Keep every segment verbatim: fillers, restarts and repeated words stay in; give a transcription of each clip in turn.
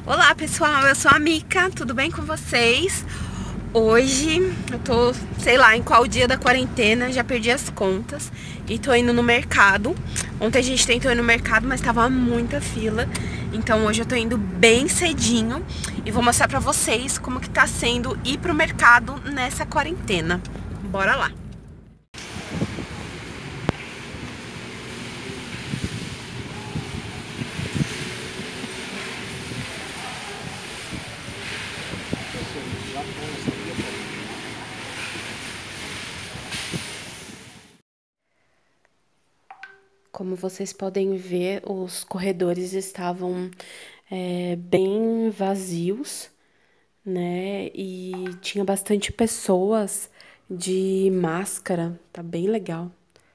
Olá pessoal, eu sou a Mica, tudo bem com vocês? Hoje eu tô, sei lá, em qual dia da quarentena, já perdi as contas e tô indo no mercado. Ontem a gente tentou ir no mercado, mas tava muita fila, então hoje eu tô indo bem cedinho e vou mostrar pra vocês como que tá sendo ir pro mercado nessa quarentena. Bora lá! Como vocês podem ver, os corredores estavam é, bem vazios, né? E tinha bastante pessoas de máscara, tá bem legal.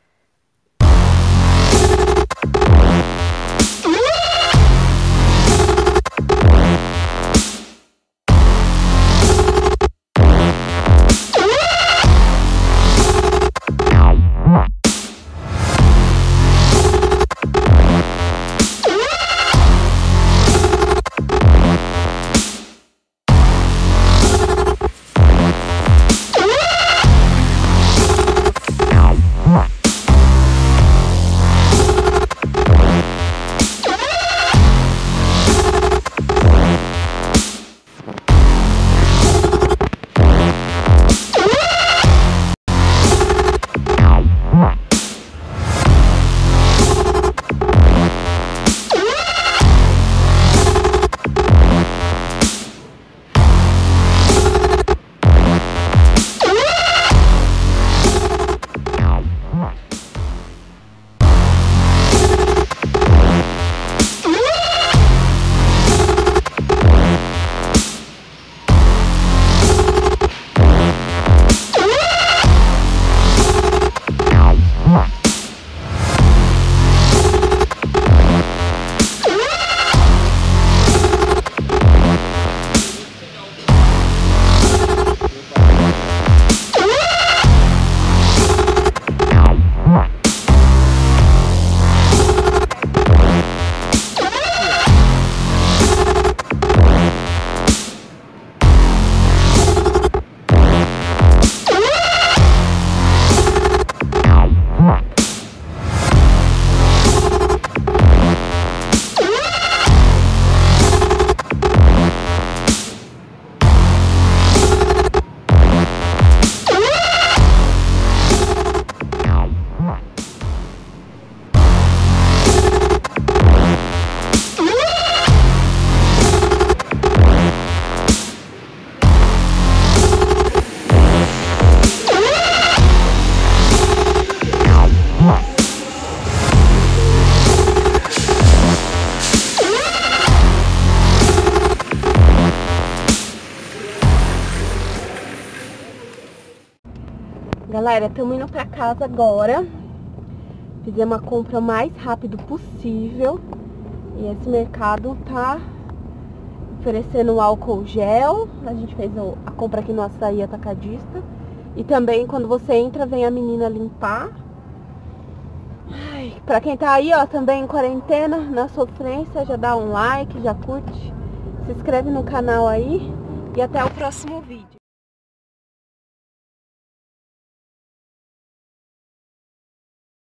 Galera, estamos indo pra casa agora. Fizemos a compra o mais rápido possível. E esse mercado tá oferecendo álcool gel. A gente fez a compra aqui no Açaí Atacadista. E também quando você entra, vem a menina limpar. Ai, pra quem tá aí, ó, também em quarentena, na sofrência, já dá um like, já curte. Se inscreve no canal aí. E até o próximo vídeo.